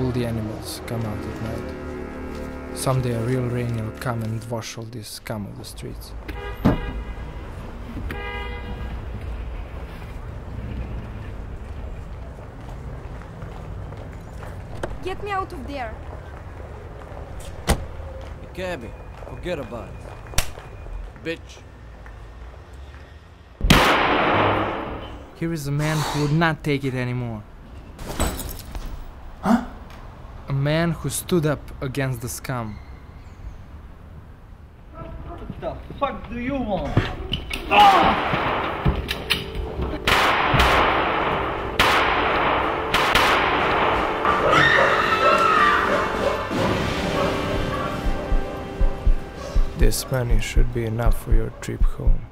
all the animals come out at night. Someday a real rain will come and wash all this scum of the streets. Get me out of there. Gabby, forget about it. Bitch. Here is a man who would not take it anymore. Huh? A man who stood up against the scum. What the fuck do you want? This money should be enough for your trip home.